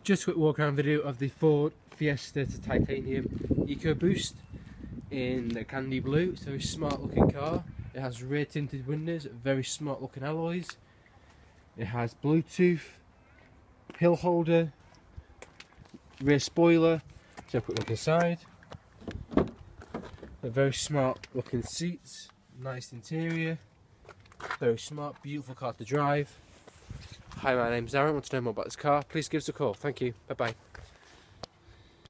Just a quick walk around video of the Ford Fiesta to Titanium EcoBoost in the candy blue. It's a very smart looking car. It has rear tinted windows, very smart looking alloys. It has Bluetooth, hill holder, rear spoiler. Let's have a quick look inside. Very smart looking seats, nice interior, very smart, beautiful car to drive. Hi, my name's Aaron. Want to know more about this car? Please give us a call. Thank you. Bye bye.